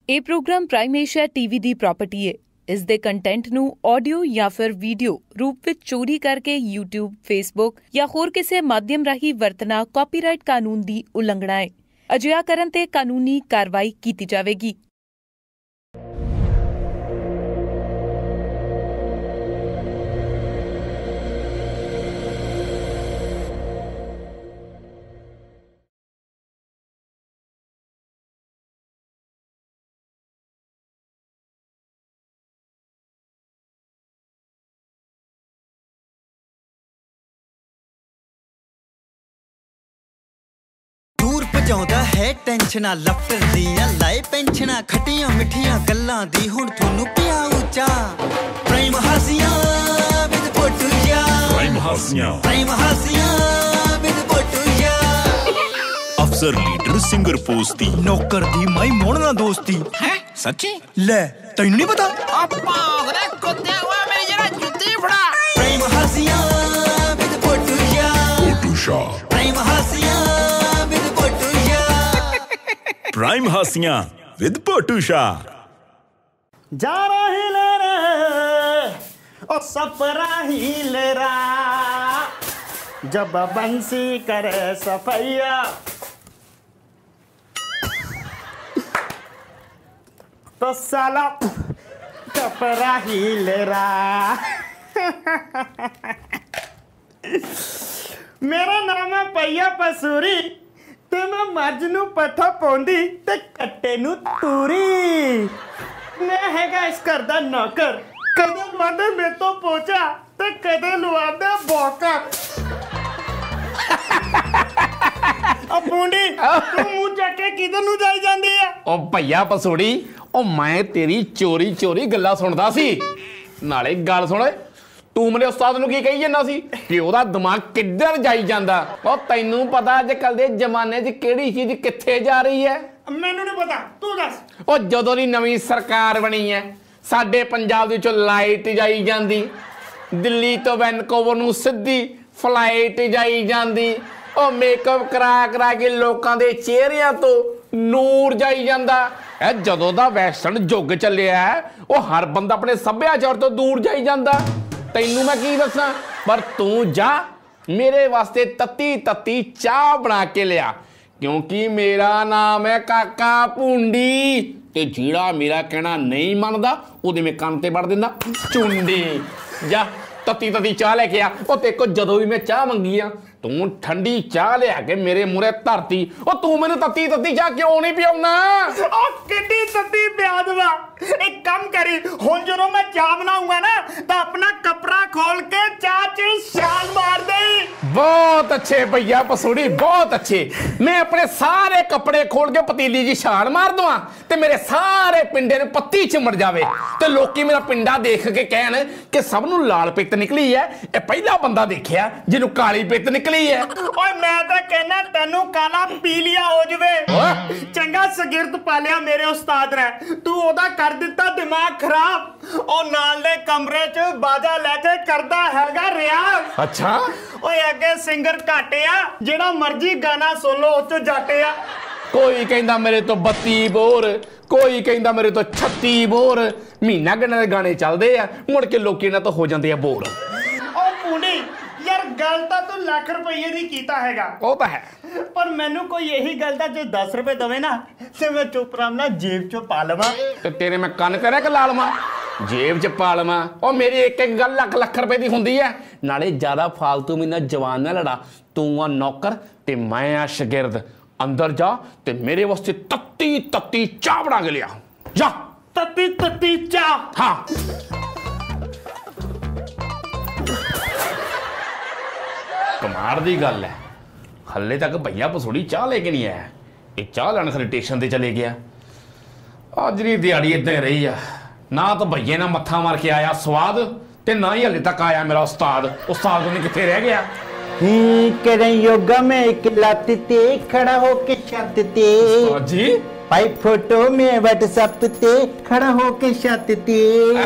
ਇਹ programme prime Asia TV ਦੀ property ਹੈ। ਇਸ ਦੇ ਕੰਟੈਂਟ ਨੂੰ ਆਡੀਓ ਜਾਂ ਫਿਰ ਵੀਡੀਓ ਰੂਪ ਵਿੱਚ ਚੋਰੀ ਕਰਕੇ YouTube, Facebook ਜਾਂ ਹੋਰ ਕਿਸੇ ਮਾਧਿਅਮ ਰਾਹੀਂ ਵਰਤਣਾ ਕਾਪੀਰਾਈਟ ਕਾਨੂੰਨ ਦੀ ਉਲੰਘਣਾ ਹੈ। ਅਜਿਹਾ ਕਰਨ ਤੇ ਕਾਨੂੰਨੀ ਕਾਰਵਾਈ ਕੀਤੀ ਜਾਵੇਗੀ। ਪਹੁੰਚਾਉਂਦਾ ਹੈ ਟੈਨਸ਼ਨਾਂ ਲਫਟਰ ਦੀਆਂ ਲਾਏ ਪੈਨਸ਼ਨਾਂ ਖੱਟੀਆਂ ਮਿੱਠੀਆਂ ਗੱਲਾਂ ਦੀ ਹੁਣ ਤੁਹਾਨੂੰ ਪਿਆ ਉੱਚਾ ਪ੍ਰਾਈਮ ਹਾਸੀਆਂ ਵਿਦ ਪੋਟੂਆ ਪ੍ਰਾਈਮ ਹਾਸੀਆਂ ਵਿਦ ਪੋਟੂਆ ਅਫਸਰ ਲੀਡਰ ਸਿੰਗਰ ਪੋਸਤੀ ਨੌਕਰ ਦੀ ਮਾਈ ਮੋਹਣ ਨਾਲ ਦੋਸਤੀ ਹੈ ਸੱਚੀ ਲੈ ਤੈਨੂੰ ਨਹੀਂ ਪਤਾ ਆਪਾਂ ਉਹਦੇ ਕੁੱਤੇ ਹੋਏ ਮੇਰੀ ਜਿਹੜਾ ਜੁੱਤੀ ਫੜਾ ਪ੍ਰਾਈਮ ਹਾਸੀਆਂ ਵਿਦ ਪੋਟੂਆ ਪ੍ਰਾਈਮ ਹਾਸੀਆਂ ਪ੍ਰਾਈਮ ਹਾਸੀਆਂ ਵਿਦ ਪੋਟੂਸ਼ਾ ਜਾ ਰਹੀ ਲੈ ਰੇ ओ सपरा ही ले रा जब बंसी करे सफैया तो साला कपड़ा ही ले रा मेरा नाम है पैया पसूरी ਤੇ ਮੈਂ ਮੱਝ ਨੂੰ ਪੱਠਾ ਪਾਉਂਦੀ ਤੇ ਕੱਟੇ ਨੂੰ ਤੂਰੀ ਮੈਂ ਹੈਗਾ ਇਸ ਘਰ ਦਾ ਨੌਕਰ ਕਦੇ ਲਵਾਉਂਦੇ ਮੇਰੇ ਤੋਂ ਪੋਚਾ ਤੇ ਕਦੇ ਲਵਾਉਂਦੇ ਬੋਕਾ ਆ ਪੁੰਡੀ ਤੂੰ ਮੂੰਹ ਚੱਕ ਕੇ ਕਿਧਰ ਨੂੰ ਜਾਈ ਜਾਂਦੀ ਆ ਉਹ ਭਈਆ ਪਸੂੜੀ ਉਹ ਮੈਂ ਤੇਰੀ ਚੋਰੀ ਚੋਰੀ ਗੱਲਾਂ ਸੁਣਦਾ ਸੀ ਨਾਲੇ ਗੱਲ ਸੁਣ ਤੂੰ ਮੇਰੇ ਉਸਤਾਦ ਨੂੰ ਕੀ ਕਹੀ ਜਾਂਦਾ ਸੀ ਕਿ ਉਹਦਾ ਦਿਮਾਗ ਕਿੱਧਰ ਜਾਈ ਜਾਂਦਾ ਉਹ ਤੈਨੂੰ ਪਤਾ ਅੱਜ ਕੱਲ ਦੇ ਜ਼ਮਾਨੇ 'ਚ ਕਿਹੜੀ ਚੀਜ਼ ਕਿੱਥੇ ਜਾ ਰਹੀ ਹੈ ਮੈਨੂੰ ਨਹੀਂ ਪਤਾ ਤੂੰ ਦੱਸ ਉਹ ਜਦੋਂ ਦੀ ਨਵੀਂ ਸਰਕਾਰ ਬਣੀ ਹੈ ਸਾਡੇ ਪੰਜਾਬ ਦੇ ਵਿੱਚੋਂ ਲਾਈਟ ਜਾਈ ਜਾਂਦੀ ਦਿੱਲੀ ਤੋਂ ਵੈਨਕੂਵਰ ਨੂੰ ਸਿੱਧੀ ਫਲਾਈਟ ਜਾਈ ਜਾਂਦੀ ਉਹ ਮੇਕਅਪ ਕਰਾ ਕੇ ਲੋਕਾਂ ਦੇ ਚਿਹਰਿਆਂ ਤੋਂ ਨੂਰ ਜਾਈ ਜਾਂਦਾ ਇਹ ਜਦੋਂ ਦਾ ਵੈਸਟਰਨ ਯੁੱਗ ਚੱਲਿਆ ਉਹ ਹਰ ਬੰਦਾ ਆਪਣੇ ਸੱਭਿਆਚਾਰ ਤੋਂ ਦੂਰ ਜਾਈ ਜਾਂਦਾ ਤੈਨੂੰ ਮੈਂ ਕੀ ਦੱਸਾਂ ਪਰ ਤੂੰ ਜਾ ਮੇਰੇ ਵਾਸਤੇ ਤੱਤੀ ਚਾਹ ਬਣਾ ਕੇ ਲਿਆ ਕਿਉਂਕਿ ਮੇਰਾ ਨਾਮ ਹੈ ਕਾਕਾ ਭੁੰਡੀ ਤੇ ਜਿਹੜਾ ਮੇਰਾ ਕਹਿਣਾ ਨਹੀਂ ਮੰਨਦਾ ਉਹਦੇ ਮੈਂ ਕੰਨ ਤੇ ਵੜ ਦਿੰਦਾ ਚੁੰਡੀ ਜਾ ਤੱਤੀ ਚਾਹ ਲੈ ਕੇ ਆ ਉਹ ਤੇ ਕੋ ਜਦੋਂ ਵੀ ਮੈਂ ਚਾਹ ਮੰਗੀ ਆ ਤੂੰ ਠੰਡੀ ਚਾਹ ਲਿਆ ਕੇ ਮੇਰੇ ਮੂਹਰੇ ਧਰਤੀ ਉਹ ਤੂੰ ਮੈਨੂੰ ਤੱਤੀ ਚਾਹ ਕਿਉਂ ਨਹੀਂ ਪਿਆਉਣਾ ਉਹ ਕਿੱਡੀ ਤੱਤੀ ਪਿਆ ਦਵਾ ਇੱਕ ਕੰਮ ਕਰੀ ਹੁਣ ਜਦੋਂ ਮੈਂ ਚਾਹ ਬਣਾਉਂਗਾ ਨਾ ਤਾਂ ਆਪਣਾ ਕਪੜਾ ਖੋਲ ਕੇ ਚਾਹ 'ਚ ਛਾਲ ਮਾਰ ਦੇ ਬਹੁਤ ਅੱਛੇ ਭਈਆ ਪਸੂੜੀ ਬਹੁਤ ਅੱਛੇ ਮੈਂ ਆਪਣੇ ਸਾਰੇ ਕੱਪੜੇ ਖੋਲ ਕੇ ਪਤੀਲੀ ਜੀ ਛਾਲ ਮਾਰ ਦਵਾਂ ਤੇ ਮੇਰੇ ਸਾਰੇ ਪਿੰਡੇ ਨੂੰ ਪੱਤੀ ਚਿੰਬੜ ਜਾਵੇ ਤੇ ਲੋਕੀ ਮੇਰਾ ਪਿੰਡਾ ਦੇਖ ਕੇ ਕਹਿਣ ਕਿ ਸਭ ਨੂੰ ਲਾਲ ਪਿੱਤ ਨਿਕਲੀ ਹੈ ਇਹ ਪਹਿਲਾ ਬੰਦਾ ਦੇਖਿਆ ਜਿਹਨੂੰ ਕਾਲੀ ਪਿੱਤ ਨਿਕਲੀ ਹੈ ਓਏ ਮੈਂ ਤਾਂ ਕਹਿਣਾ ਤੈਨੂੰ ਕਾਲਾ ਪੀਲੀਆ ਹੋ ਜਵੇ ਚੰਗਾ ਸ਼ਾਗਿਰਦ ਪਾਲਿਆ ਮੇਰੇ ਉਸਤਾਦ ਨੇ ਤੂੰ ਉਹਦਾ ਕਰ ਦਿੱਤਾ ਦਿਮਾਗ ਖਰਾਬ ਉਹ ਨਾਲ ਦੇ ਕਮਰੇ 'ਚ ਬਾਜਾ ਲੈ ਕੇ ਕਰਦਾ ਹੈਗਾ ਰਿਆਜ਼ ਅੱਛਾ ਓਏ ਅੱਗੇ ਸਿੰਗਰ ਘਾਟੇ ਆ ਜਿਹੜਾ ਮਰਜ਼ੀ ਗਾਣਾ ਸੁਣ ਲਓ ਉਹ 'ਚ ਜਾਟੇ ਆ ਕੋਈ ਕਹਿੰਦਾ ਮੇਰੇ ਤੋਂ 32 ਬੋਰ ਕੋਈ ਕਹਿੰਦਾ ਮੇਰੇ ਤੋਂ 36 ਬੋਰ ਮਹੀਨਾ ਗੰਨਾ ਦੇ ਗਾਣੇ ਚੱਲਦੇ ਆ ਮੁੜ ਕੇ ਲੋਕੀ ਇਹਨਾਂ ਤੋਂ ਹੋ ਜਾਂਦੇ ਆ ਬੋਰ ਉਹ ਪੁੰਡੀ ਯਾਰ ਗੱਲ ਤਾਂ ਤੂੰ ਲੱਖ ਰੁਪਏ ਦੀ ਕੀਤਾ ਹੈਗਾ ਉਹ ਤਾਂ ਹੈ ਪਰ ਮੈਨੂੰ ਕੋਈ ਇਹੀ ਗੱਲ ਦਾ ਜੇ 10 ਰੁਪਏ ਦਵੇ ਨਾ ਤੇ ਮੈਂ ਚੁੱਪ ਆਰਾਮ ਨਾਲ ਜੇਬ 'ਚੋਂ ਪਾ ਲਵਾਂ ਤੇ ਤੇਰੇ ਮੈਂ ਕੰਨ ਕਰਿਆ ਕਿ ਲਾ ਲਵਾਂ ਜੇਬ 'ਚ ਪਾ ਲਵਾਂ ਉਹ ਮੇਰੀ ਇੱਕ ਗੱਲ ਲੱਖ ਰੁਪਏ ਦੀ ਹੁੰਦੀ ਹੈ ਨਾਲੇ ਜ਼ਿਆਦਾ ਫਾਲਤੂ ਮੇਰੇ ਨਾਲ ਜਵਾਨ ਨਾ ਲੜਾ ਤੂੰ ਆ ਨੌਕਰ ਤੇ ਮੈਂ ਆ ਸ਼ਾਗਿਰਦ ਅੰਦਰ ਜਾ ਤੇ ਮੇਰੇ ਵਾਸਤੇ ਤੱਤੀ ਚਾਹ ਬਣਾ ਕੇ ਲਿਆ ਜਾ ਤੱਤੀ ਚਾਹ ਹਾਂ ਕਮਾਲ ਦੀ ਗੱਲ ਹੈ ਹੱਲੇ ਤੱਕ ਭਈਆ ਪਸੂੜੀ ਚਾਹ ਲੈ ਕੇ ਨਹੀਂ ਆਇਆ ਇਹ ਚਾਹ ਲੈਣ ਖਰੇ ਸਟੇਸ਼ਨ ਤੇ ਚਲੇ ਗਿਆ ਅੱਜ ਦੀ ਦਿਹਾੜੀ ਇਦਾਂ ਹੀ ਰਹੀ ਆ ਨਾ ਤਾਂ ਭਈਏ ਨਾਲ ਮੱਥਾ ਮਾਰ ਕੇ ਆਇਆ ਸਵਾਦ ਤੇ ਨਾ ਹੀ ਹੱਲੇ ਤੱਕ ਆਇਆ ਮੇਰਾ ਉਸਤਾਦ ਉਹਨੇ ਕਿੱਥੇ ਰਹਿ ਗਿਆ करें योगा में एक लाते ते खड़ा होके छत ते जी भाई फोटो में व्हाट्सएप ते खड़ा होके छत ते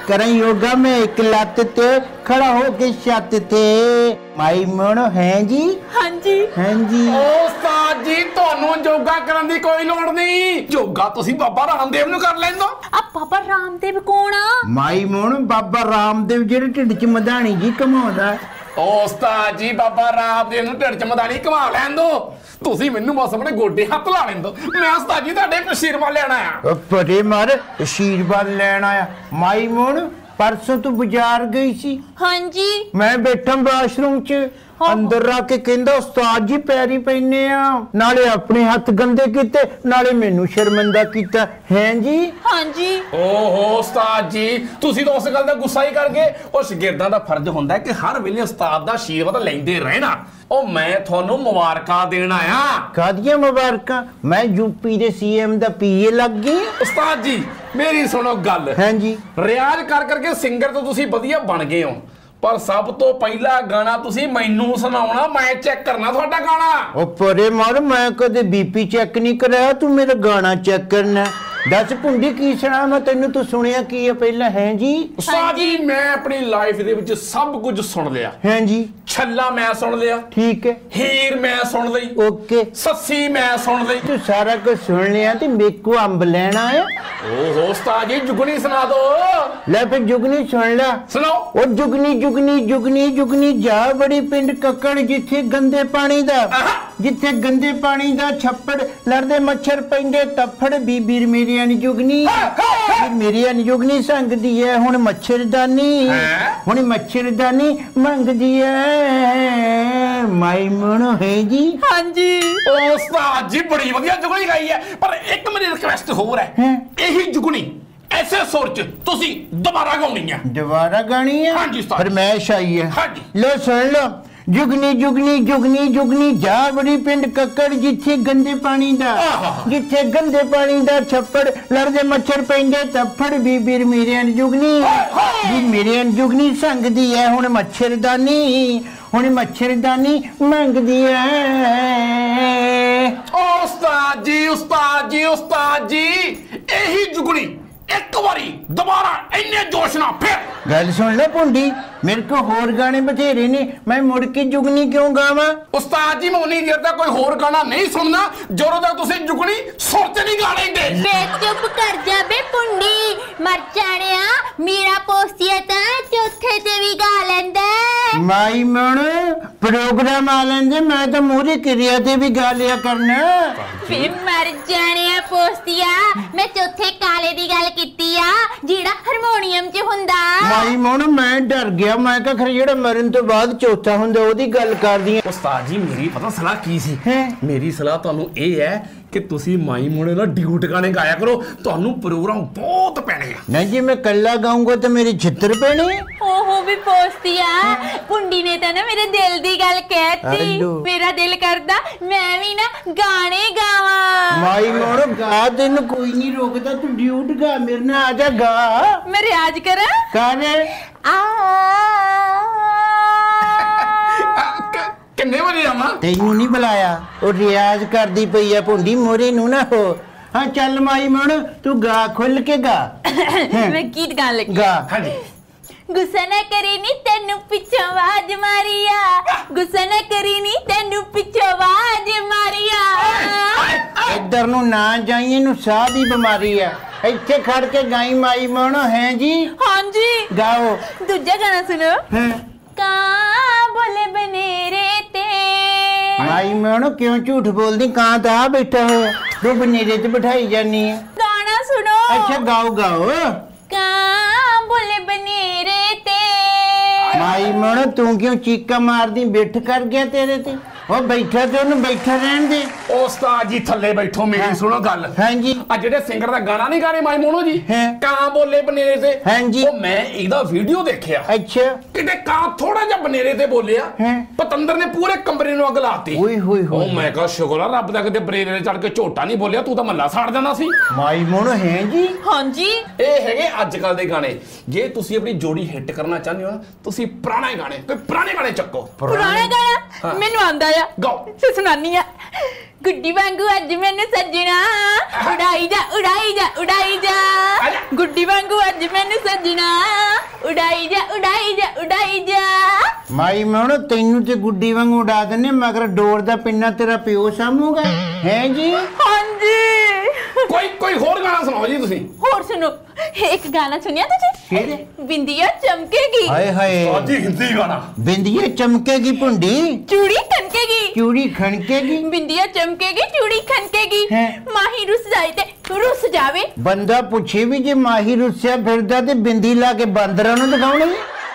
करें योगा में एक लत ते खड़ा होके छत ते माई मोनो हैं जी हाँ जी ਉਸਤਾਦ ਜੀ ਤੁਹਾਨੂੰ ਯੋਗਾ ਕਰਨ ਦੀ ਕੋਈ ਲੋੜ ਨਹੀਂ ਯੋਗਾ ਤੁਸੀਂ ਬਾਬਾ ਰਾਮਦੇਵ ਨੂੰ ਕਰ ਲੈਂਦੋ ਆ ਬਾਬਾ ਰਾਮਦੇਵ ਕੌਣ ਆ ਮਾਈ मोनो बाबा रामदेव ਜਿਹੜੇ ਢਿੱਡ 'ਚ ਮਧਾਣੀ ਜੀ ਕਮਾਉਂਦਾ ਉਸਤਾਦ ਜੀ ਬਾਬਾ ਰਾਮਦੇਵ ਨੂੰ ਢਿੱਡ 'ਚ ਮਦਾਨੀ ਘੁਮਾ ਲੈਣ ਦੋ ਤੁਸੀਂ ਮੈਨੂੰ ਬਸ ਆਪਣੇ ਗੋਡੇ ਹੱਥ ਲਾ ਲੈਣ ਦੋ ਮੈਂ ਉਸਤਾਦ ਜੀ ਤੁਹਾਡੇ ਆਸ਼ੀਰਵਾਦ ਲੈਣ ਆਇਆ ਪਰੇ ਮਾਰ ਆਸ਼ੀਰਵਾਦ ਲੈਣ ਆਇਆ ਮਾਈ मोनो परसों तू बाजार गई सी हाँ जी मैं बैठा वाशरूम च अंदर आ के कहंदा उस्ताद जी पैरी पैने आ नाले अपने हथ गंदे कीते नाले मेनू शर्मिंदा कीता हैं जी हाँ जी ਓਹੋ ਉਸਤਾਦ ਜੀ ਤੁਸੀਂ ਤਾਂ ਉਸ ਗੱਲ ਦਾ ਗੁੱਸਾ ਹੀ ਕਰ ਗਏ ਉਹ ਸ਼ਾਗਿਰਦਾਂ ਦਾ ਫਰਜ਼ ਹੁੰਦਾ ਹੈ ਕਿ ਹਰ ਵੇਲੇ ਉਸਤਾਦ ਦਾ ਆਸ਼ੀਰਵਾਦ ਲੈਂਦੇ ਰਹਿਣਾ ਉਹ ਮੈਂ ਤੁਹਾਨੂੰ ਮੁਬਾਰਕਾਂ ਦੇਣ ਆਇਆ कादियां मुबारकां मैं यूपी दे सीएम दा पीए लग गई ਉਸਤਾਦ ਜੀ ਮੇਰੀ ਸੁਣੋ ਗੱਲ हैं जी ਰਿਆਜ਼ ਕਰ ਕਰਕੇ ਸਿੰਗਰ ਤਾਂ ਤੁਸੀਂ ਵਧੀਆ ਬਣ ਗਏ ਹੋ ਪਰ ਸਭ ਤੋਂ ਪਹਿਲਾ ਗਾਣਾ ਤੁਸੀਂ ਮੈਨੂੰ ਸੁਣਾਉਣਾ ਮੈਂ ਚੈੱਕ ਕਰਨਾ ਤੁਹਾਡਾ ਗਾਣਾ ओ परे मार मैं कदे बीपी चेक नहीं कराया तू मेरा गाना चेक करना दस पुंडी की सुना मैं तेनू तू सुनिया की है पहला हैं जी ਉਸਤਾਦ ਜੀ ਮੈਂ ਆਪਣੀ ਲਾਈਫ ਦੇ ਵਿੱਚ ਸਭ ਕੁਝ ਸੁਣ ਲਿਆ हैं जी ਛੱਲਾ ਮੈਂ ਸੁਣ ਲਿਆ ठीक है ਹੀਰ ਮੈਂ ਸੁਣ ਲਈ ओके ਸੱਸੀ ਮੈਂ ਸੁਣ ਲਈ तू सारा कुछ सुन लिया ते मेरे को अंब लेना है ਓਹੋ ਉਸਤਾਦ ਜੀ ਜੁਗਨੀ ਸੁਣਾ ਦੋ ले फिर जुगनी सुन ला ਸੁਣਾਓ ओ जुगनी जुगनी जुगनी जुगनी जा बड़ी पिंड कक्कड़ जिथे गंदे पानी दा जिथे गंदे पानी दा छप्पड़ लड़दे मच्छर पैंदे तफड़ बीबी मेरिया नी जुगनी मेरिया नी जुगनी संगदी है हुण मच्छरदानी हुण मच्छरदानी मंगदी है माई मोनो है जी हाँ जी ਉਸਤਾਦ ਜੀ ਬੜੀ ਵਧੀਆ ਜੁਗਨੀ ਗਾਈ ਹੈ ਪਰ ਇੱਕ ਮੇਰੀ ਰਿਕਵੈਸਟ ਹੋਰ ਹੈ ਇਹੀ ਜੁਗਨੀ ਐਸੇ ਸੁਰ ਚ ਤੁਸੀਂ ਦੁਬਾਰਾ ਗਾਉਣੀ ਹੈ दोबारा गानी है हाँ जी, उस्ताद। फरमाइश आई है हाँ जी। लो सुन लो जुगनी जुगनी जुगनी जुगनी जा बड़ी पिंड कक्कड़ जिथे गंदे पानी दा जिथे गंदे पानी दा छप्पड़ लड़दे मच्छर पैंदे तफड़ बीबी मेरे जुगनी भी मेरे जुगनी संगदी है हुण मच्छरदानी हुण मच्छरदानी मंगदी है ਉਸਤਾਦ ਜੀ ਉਸਤਾਦ ਜੀ ਉਸਤਾਦ ਜੀ ਇਹੀ ਜੁਗਨੀ ਇੱਕ ਵਾਰੀ ਦੁਬਾਰਾ ਇੰਨੇ ਜੋਸ਼ ਨਾਲ ਫਿਰ गल सुन लो पुंडी मेरे को होर गाने बथेरे ने मैं मुड़ के जुगनी क्यों गावा ਉਸਤਾਦ ਜੀ ਮੈਂ ਉਨੀ ਦੇਰ ਤੱਕ ਕੋਈ ਹੋਰ ਗਾਣਾ ਨਹੀਂ ਸੁਣਨਾ ਜਦੋਂ ਤੱਕ ਤੁਸੀਂ ਜੁਗਨੀ ਸੁਰ ਤੇ ਨਹੀਂ ਗਾ ਲੈਂਦੇ ਵੇ ਚੁੱਪ ਕਰ ਜਾ ਬੇ ਪੁੰਡੀ ਮਰ ਜਾਣਿਆ ਮੇਰਾ ਪੋਸਤੀਆ ਤਾਂ ਚੌਥੇ ਤੇ ਵੀ ਗਾ ਲੈਂਦਾ माई मन प्रोग्राम आ लेंदे मैं तो मूरी क्रिया ते भी गा लिया करना ਵੇ ਮਰ ਜਾਣਿਆ ਪੋਸਤੀਆ ਮੈਂ ਚੌਥੇ ਕਾਲੇ ਦੀ ਗੱਲ ਕੀਤੀ ਆ ਜਿਹੜਾ ਹਾਰਮੋਨੀਅਮ 'ਚ ਹੁੰਦਾ माई मन मैं डर गया मैं कहा खरे जेड़ा मरन तो बाद चौथा हुंदा ओदी गल करदी ਉਸਤਾਦ ਜੀ ਮੇਰੀ ਪਤਾ ਸਲਾਹ ਕੀ ਸੀ ਹੈ ਮੇਰੀ ਸਲਾਹ ਤੁਹਾਨੂੰ ਇਹ ਹੈ ਕਿ ਤੁਸੀਂ ਮਾਈ ਮੁੰਡੇ ਨਾਲ ਡਿਊਟ ਗਾਣੇ ਗਾਇਆ ਕਰੋ ਤੁਹਾਨੂੰ ਪ੍ਰੋਗਰਾਮ ਬਹੁਤ ਪੈਣੇ ਆ नहीं जी मैं कल्ला गाऊंगा तो मेरी छित्र पेने ਓਹੋ ਵੀ ਪੋਸਤੀਆ ਪੁੰਡੀ ਨੇ ਤਾਂ ਨਾ ਮੇਰੇ ਦਿਲ ਦੀ ਗੱਲ ਕਹਿਤੀ ਹੈਲੋ। ਮੇਰਾ ਦਿਲ ਕਰਦਾ ਮੈਂ ਵੀ ਨਾ ਗਾਣੇ ਗਾਵਾਂ माई मन गा तेन कोई नहीं रोकता तू ड्यूट गा मेरे नाल आजा गा ਮੈਂ ਰਿਆਜ਼ ਕਰਾਂ करे ਆ ਕਿੰਨੇ ਵਜੇ ਆਵਾਂ तेनू नहीं बुलाया ओ रियाज करदी पई है पुंडी मोरे नू ना हो हाँ चल माई मन तू गा खुल के गा ਮੈਂ ਗੀਤ ਗਾਣ ਲੱਗੀ गा ਹਾਂਜੀ ਗੁੱਸਾ ਨਾ ਕਰੀ ਨੀ ਤੈਨੂੰ ਪਿੱਛੋਂ ਆਵਾਜ਼ ਮਾਰੀਆ ਗੁੱਸਾ ਨਾ ਕਰੀ ਨੀ ਤੈਨੂੰ ਪਿੱਛੋਂ ਆਵਾਜ਼ ਮਾਰੀਆ इधर नु ना जाइए नु साह दी बीमारी है इत्थे खड़ के गाई माई मन है जी ਹਾਂਜੀ गाओ ਦੂਜਾ ਗਾਣਾ ਸੁਣੋ हैं ਕਾਂ ਬੋਲੇ ਬਨੇਰੇ ਤੇ माई मन क्यों झूठ बोलदी कहां ता बैठा हो तू बनेरे ते बिठाई जानी है ਗਾਣਾ ਸੁਣੋ अच्छा गाओ गाओ ਕਾਂ ਬੋਲੇ ਬਨੇਰੇ ਤੇ माई मन तू क्यों चीका मारदी बिठ कर गया तेरे ते ओ बैठा ते ओनु बैठा रहन दे ਉਸਤਾਦ ਜੀ ਥੱਲੇ ਬੈਠੋ ਮੇਰੀ ਸੁਣੋ ਗੱਲ हाँ जी ਆ ਜਿਹੜੇ ਸਿੰਗਰ ਦਾ ਗਾਣਾ ਨਹੀਂ ਗਾ ਰਹੇ ਮਾਈ ਮੋਨੋ ਜੀ ਹੈਂ। ਕਾਂ ਬੋਲੇ ਬਨੇਰੇ ਤੇ ਹਾਂਜੀ। ਉਹ ਮੈਂ ਇਹਦਾ ਵੀਡੀਓ ਦੇਖਿਆ अच्छा ਕਿਤੇ ਕਾਂ ਥੋੜਾ ਜਿਹਾ ਬਨੇਰੇ ਤੇ ਬੋਲਿਆ ਹੈਂ। ਪਤੰਦਰ ਨੇ ਪੂਰੇ ਕਮਰੇ ਨੂੰ ਅੱਗ ਲਾਤੀ ओए होए ਉਹ होए ਮੈਂ ਕਹਾ ਸ਼ੁਕਰ ਆ ਰੱਬ ਦਾ ਕਿਤੇ ਬਨੇਰੇ ਤੇ ਚੜ ਕੇ ਝੋਟਾ ਨਹੀਂ ਬੋਲਿਆ ਤੂੰ ਤਾਂ ਮੱਲਾ ਸਾੜ ਦੇਣਾ ਸੀ माई मन है जी ਹਾਂਜੀ ਇਹ ਹੈਗੇ ਅੱਜ ਕੱਲ ਦੇ ਗਾਣੇ ਜੇ ਤੁਸੀਂ ਆਪਣੀ ਜੋੜੀ ਹਿੱਟ ਕਰਨਾ ਚਾਹੁੰਦੇ ਹੋ ਨਾ ਤੁਸੀਂ ਪੁਰਾਣੇ ਗਾਣੇ ਕੋਈ ਪੁਰਾਣੇ ਗਾਣੇ ਚੱਕੋ ਪੁਰਾਣਾ ਗਾਣਾ ਹਾਂ। ਮੈਨੂੰ ਆਂਦਾ ਆ ਗਾਓ ਤੇ ਸੁਣਾਨੀ ਆ ਗੁੱਡੀ ਵਾਂਗੂ ਅੱਜ ਮੈਨੂੰ ਸੱਜਣਾ ਉਡਾਈ ਜਾ ਉਡਾਈ ਜਾ ਉਡਾਈ ਜਾ गुड्डी वांगू अज मैनू सजना उड़ाई जा उड़ाई जा उड़ाई जा। माई मैं ना तेनू ते गुड्डी वांगू उड़ा देने मगर डोर दा पिन्ना तेरा प्यो सामूगा है जी। हाँ जी। कोई होर गाना सुनाओ जी तुसी। होर सुनो एक गाना सुनिया तुझे बिंदिया चमकेगी। हाय हाय जी हिंदी गाना। बिंदिया चमकेगी पुंडी चूड़ी खनकेगी चूड़ी खनकेगी बिंदिया चमकेगी चूड़ी खनकेगी माही रुस जाए ते रुस जावे। बंदा पूछे भी जे माही रुस्या फिरदा ते बिंदी ला के बांदरां नूं दिखाउणी।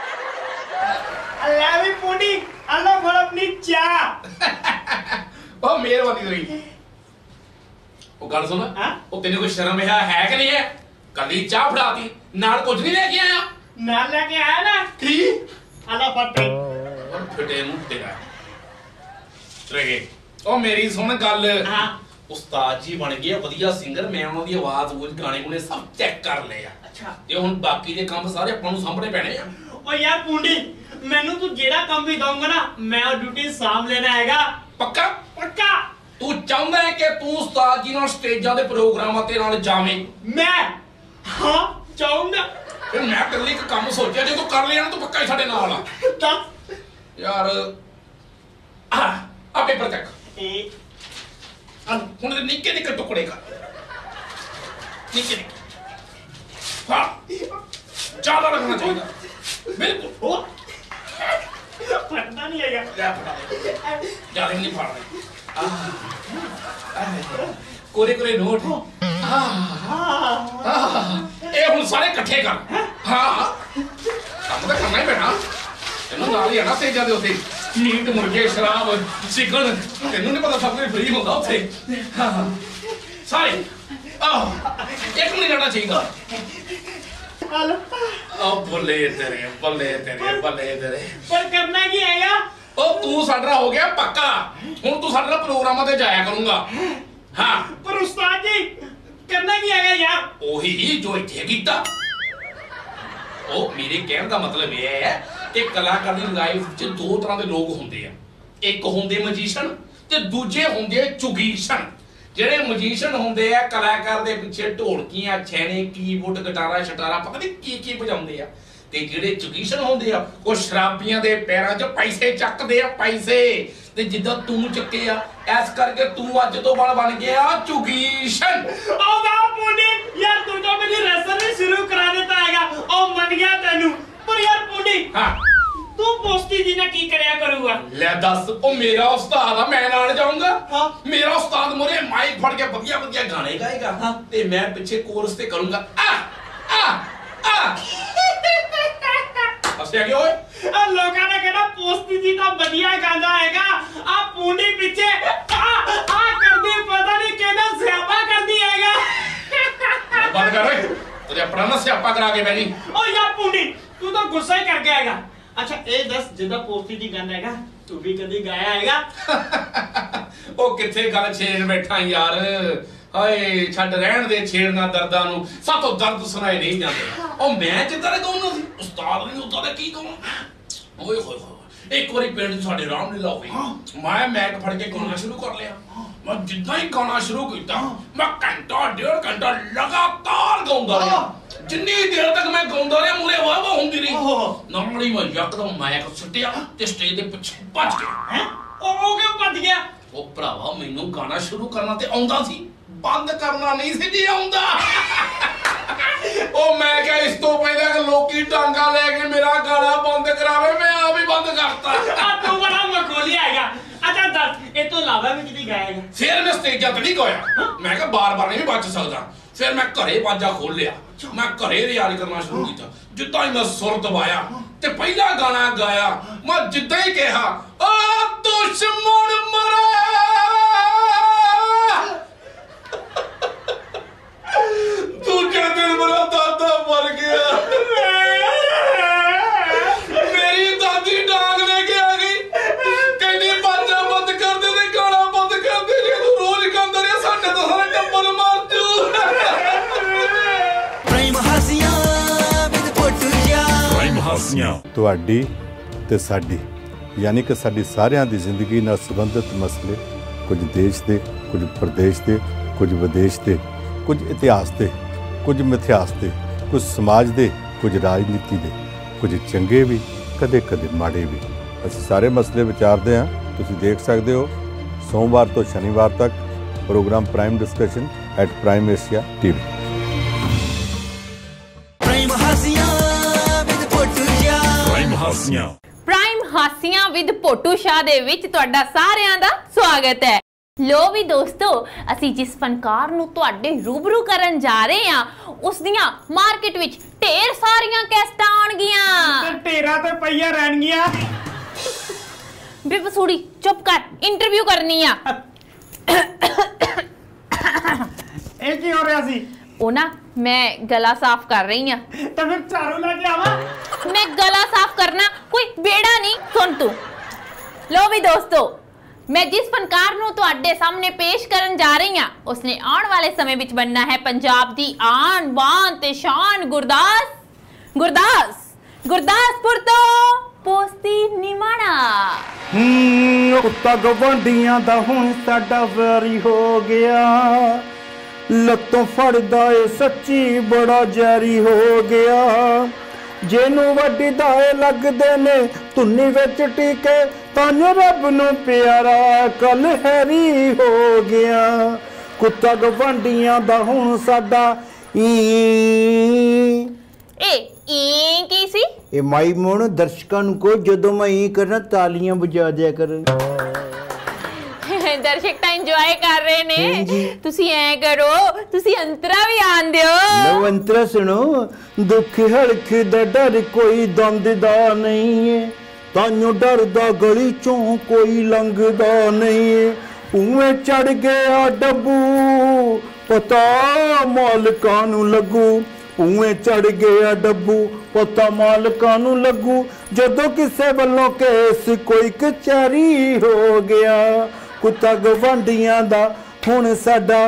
ले भी पुंडी अल्लाह फड़ अपनी चाह। ओ मेहरबानी तेरी। ओ गल सुन ओ तेने कोई शर्म है कि नहीं है? कदी चाह फड़ाती नाल कुछ नहीं लेके आया। नाल लेके आया ना की अल्लाह फटे और फटे मुंह तेरा रगे। ओ मेरी सुन गल उस्ताद जी बन गए वधिया सिंगर मैं उन्हां दी आवाज वो गाने गुने सब चेक कर लिया। अच्छा ते हुण बाकी दे काम सारे ਆਪਾਂ ਨੂੰ ਸਾਹਮਣੇ ਪੈਣੇ ਆ। ओ यार पुंडी मैनू तू जेड़ा काम भी दऊंगा ना मैं वो ड्यूटी साम लेना हैगा। पक्का पक्का तू चाहता है कि तू उस्ताद जी नाल स्टेजां दे प्रोग्रामां ते नाल जावें? मैं हाँ चाहूंगा। फिर मैं कल एक काम सोचा जो तू कर लिया ना तू पक्का ही साडे नाल आ। दस यार आ पेपर चेक हुण दे निक्के निक्के टुकड़े कर निक्के निक्के। हाँ ज्यादा रखना चाहिए बिल्कुल। फटना नहीं हैगा ज्यादा नहीं फाड़ना। कोरे कोरे नोट ए हुण सारे इकट्ठे कर। हाँ काम तो करना ही पैना तेनों नाल ही आना स्टेजां दे उत्ते मीट मुर्गे शराब चिकन तेनों नहीं पता सब कुछ फ्री होंदा उत्ते। सारे एक मिनट रहना चाहिए। बल्ले तेरे पर करना की हैगा? ओ तू साडा हो गया पक्का हुण तू साडा प्रोग्रामां ते जाया करूंगा। हाँ पर उस्ताद जी करना की हैगा यार? ओही जो इत्थे कीता। ओ मेरे कहण दा मतलब ये है कि कलाकार दी लाइफ च दो तरह दे लोग हुंदे आ। एक हुंदे मजीशियन ते दूजे हुंदे चुगीशन। ਜਿਹੜੇ ਮਜੀਸ਼ੀਅਨ ਹੁੰਦੇ ਆ ਕਲਾਕਾਰ ਦੇ ਪਿੱਛੇ ਢੋਲਕੀਆਂ ਛੈਣੇ ਕੀਬੋਰਡ ਗਿਟਾਰਾਂ ਛਟਾਰਾ ਪਤਾ ਨਹੀਂ ਕੀ ਵਜਾਉਂਦੇ ਆ ਤੇ ਜਿਹੜੇ ਚੁਗੀਸ਼ਨ ਹੁੰਦੇ ਆ ਉਹ ਸ਼ਰਾਬੀਆਂ ਦੇ ਪੈਰਾਂ 'ਚ ਪੈਸੇ ਚੱਕਦੇ ਆ ਪੈਸੇ ਤੇ ਜਿੱਦਾਂ ਤੂੰ ਚੱਕੇ ਆ ਐਸ ਕਰਕੇ ਤੂੰ ਅੱਜ ਤੋਂ ਬਾਅਦ ਬਣ ਗਿਆ ਚੁਗੀਸ਼ਨ। ओ वाह पुंडी यार तू तो मेरी रसम ही शुरू करा देता हैगा। ओ मन गया तेनू पर यार पुंडी हाँ तू पोस्ती जी ने की करया करूंगा? ले दस ओ मेरा उस्ताद आ मैं नाल जाऊंगा। हाँ मेरा उस्ताद मोरे माइक फड़ के बढ़िया बढ़िया गाने गाएगा। हाँ ते मैं पीछे कोरस ते करूंगा आ आ आ हंसया क्यों ओए? आ लोकां ने कहना पोस्ती जी तो बढ़िया गांदा हैगा आ पुंडी पीछे आ करदी पता नहीं केना स्यापा करदी हैगा। बंद कर ओए तेरे अपना ना स्यापा करा के बैठी। ओ यार पुंडी तू तो गुस्सा ही कर गया हैगा। अच्छा ए दस जिदा पोस्ती जी गाना हैगा तू भी कभी गाया हैगा? ओ किथे गल छेड़ बैठा यार। हाय छੱਡ ਰਹਿਣ ਦੇ ਛੇੜਨਾ ਦਰਦਾਂ ਨੂੰ ਸਾਤੋਂ ਦਰਦ ਸੁਣਾਏ ਨਹੀਂ ਜਾਂਦੇ। ਉਹ ਮੈਂ ਜਿੱਦਾਂ ਦੇ ਕਹੂੰ ਉਸਤਾਦ ਨੇ ਉਦਾਂ ਦਾ ਕੀ ਕਹੂੰ। ਓਏ ਹੋਏ ਹੋਏ ਇੱਕ ਵਾਰੀ ਪਿੰਡ ਸਾਡੇ ਰਾਮਲੀਲਾ ਹੋਈ ਮੈਂ ਮੈਕ ਫੜ ਕੇ ਗਾਣਾ ਸ਼ੁਰੂ ਕਰ ਲਿਆ। मैं जितना ही गाना शुरू किया मैं घंटा डेढ़ घंटा लगातार गाउंदा रहा। जिन्नी देर तक मैं गाउंदा रहा मुझे वाह वाह होंदी रही नाल ही मैं यकदम माइक सुट्टिया ते स्टेज दे पिछे भज गया। ओ क्यों भज गया? ओ भरावा मैनू गाना शुरू करना ते आउंदा सी बंद करना नहीं सी जी आउंदा। ओ मैं क्या इस तो पहले कि लोकी टांगा लेके मेरा गाना बंद करावे मैं आप ही बंद करता। तू बड़ा मखौलिया हैगा। अच्छा दस ये तो अलावा भी कितनी गाएगा? फिर मैं स्टेजां ते नहीं गाया मैं क्या बार-बार नहीं बच सकदा। फिर मैं घरे बाजा खोल लिया मैं घरे रियाज करना शुरू किया। जिद्दां ही मैं सुर दबाया ते पहला गाना गाया मैं जिद्दां ही कहा ओ दुश्मन मरे दूजे दिन मेरा दादा मर गया। मेरी दादी डांग लेके आ गई कहनी बाजा बंद कर दे ते गाना बंद कर दे जे तू रोज गांदा रहा साडे तो सारा टब्बर मार जू। ਪ੍ਰਾਈਮ ਹਾਸੀਆਂ ਵਿਦ ਪੋਟੂਜਾ ਪ੍ਰਾਈਮ ਹਾਸੀਆਂ ਤੁਹਾਡੀ ਤੇ ਸਾਡੀ ਯਾਨੀ ਕਿ ਸਾਡੀ ਸਾਰਿਆਂ ਦੀ ਜ਼ਿੰਦਗੀ ਨਾਲ ਸੰਬੰਧਿਤ ਮਸਲੇ ਕੁਝ ਦੇਸ਼ ਦੇ ਕੁਝ ਪ੍ਰਦੇਸ਼ ਦੇ ਕੁਝ ਵਿਦੇਸ਼ ਦੇ ਕੁਝ ਇਤਿਹਾਸ ਦੇ ਕੁਝ ਮਿਥਿਹਾਸ ਦੇ ਕੁਝ ਸਮਾਜ ਦੇ, ਕੁਝ ਰਾਜਨੀਤੀ ਦੇ, ਕੁਝ ਚੰਗੇ ਵੀ, ਕਦੇ-ਕਦੇ ਮਾੜੇ ਵੀ। ਅਸੀਂ ਸਾਰੇ ਮਸਲੇ ਵਿਚਾਰਦੇ ਹਾਂ। ਤੁਸੀਂ ਦੇਖ ਸਕਦੇ ਹੋ ਸੋਮਵਾਰ ਤੋਂ ਸ਼ਨੀਵਾਰ ਤੱਕ programme prime discussion at prime Asia TV. Prime ਹਾਸੀਆਂ ਵਿਦ ਪੋਟੂ ਸ਼ਾਹ। ਪ੍ਰਾਈਮ ਹਾਸੀਆਂ ਵਿਦ ਪੋਟੂ ਸ਼ਾਹ ਦੇ ਵਿੱਚ ਤੁਹਾਡਾ ਸਾਰਿਆਂ ਦਾ ਸਵਾਗਤ ਹੈ। ਲੋ ਵੀ ਦੋਸਤੋ, ਅਸੀਂ ਜਿਸ ਫਨਕਾਰ ਨੂੰ ਤੁਹਾਡੇ ਰੂਬਰੂ ਕਰਨ ਜਾ ਰਹੇ ਹਾਂ ਉਸ ਦੀਆਂ ਮਾਰਕੀਟ ਵਿੱਚ ਢੇਰ ਸਾਰੀਆਂ ਕੈਸਟਾਂ ਆਉਣਗੀਆਂ। ਢੇਰਾਂ ਤੇ ਪਈਆਂ ਰਹਿਣਗੀਆਂ। ਬੇਵਸੂੜੀ ਚੁੱਪ ਕਰ, ਇੰਟਰਵਿਊ ਕਰਨੀ ਆ। ਇਹ ਕੀ ਹੋ ਰਿਹਾ ਸੀ? ਉਹ ਨਾ ਮੈਂ ਗਲਾ ਸਾਫ਼ ਕਰ ਰਹੀ ਆ। ਤਾਂ ਫਿਰ ਝਾੜੂ ਲੈ ਕੇ ਆਵਾਂ? ਮੈਂ ਗਲਾ ਸਾਫ਼ ਕਰਨਾ ਕੋਈ ਬੇੜਾ ਨਹੀਂ। ਸੁਣ ਤੂੰ। ਲੋ ਵੀ ਦੋਸਤੋ, मैं जिस फनकार नूं तुहाडे सामने पेश करन जा रही हां उसने आने वाले समय विच बनना है पंजाब दी आन बान ते शान गुरदासपुर तो पोस्ती निमाणा। ਕੁੱਤਾ ਗਵਾਂਢੀਆਂ ਦਾ ਹੁਣ ਸਾਡਾ ਵੈਰੀ ਹੋ ਗਿਆ, ਲੱਤੋਂ ਫੜਦਾ ਏ ਸੱਚੀ ਬੜਾ ਜ਼ਹਿਰੀ ਹੋ ਗਿਆ। ਜਿਹਨੂੰ ਵੱਢਦਾ ਏ ਲੱਗਦੇ ਨੇ ਧੁੰਨੀ ਵਿੱਚ ਟੀਕੇ, ਤਾਂਯੋ ਰੱਬ ਨੂੰ ਪਿਆਰਾ ਕੱਲ ਹੈਰੀ ਹੋ ਗਿਆ। ਕੁੱਤਾ ਗਵਾਂਢੀਆਂ ਦਾ ਹੁਣ ਸਾਡਾ ਇਹ ਕੀ ਸੀ? ਇਹ ਮਾਈ ਮੋਣ ਦਰਸ਼ਕਾਂ ਨੂੰ ਕੋ ਜਦੋਂ ਮੈਂ ਇਹ ਕਰਨਾ ਤਾਲੀਆਂ ਵਜਾ ਦਿਆ ਕਰਨ। ਦਰਸ਼ਕ ਤਾਂ ਇੰਜੋਏ ਕਰ ਰਹੇ ਨੇ। ਤੁਸੀਂ ਐ ਕਰੋ, ਤੁਸੀਂ ਅੰਤਰਾ ਵੀ ਆਣ ਦਿਓ। ਲਓ ਅੰਤਰਾ ਸੁਣੋ। ਦੁੱਖ ਹਲਕੇ ਦਾ ਡਰ ਕੋਈ ਦੰਦ ਦਾ ਨਹੀਂ ਏ, ਤਾਂਯੋ ਡਰਦਾ ਗਲੀ ਚੋਂ ਕੋਈ ਲੰਘਦਾ ਨਹੀਂ ਏ। ਉਵੇਂ ਚੜ ਗਿਆ ਡੱਬੂ ਪਤਾ ਮਾਲਕਾਂ ਨੂੰ ਲੱਗੂ, ਉਵੇਂ ਚੜ ਗਿਆ ਡੱਬੂ ਪਤਾ ਮਾਲਕਾਂ ਨੂੰ ਲੱਗੂ। ਜਦੋਂ ਕਿਸੇ ਵੱਲੋਂ ਕੇਸ ਕੋਈ ਕਚਹਿਰੀ ਹੋ ਗਿਆ, ਕੁੱਤਾ ਗਵਾਂਢੀਆਂ ਦਾ ਹੁਣ ਸਾਡਾ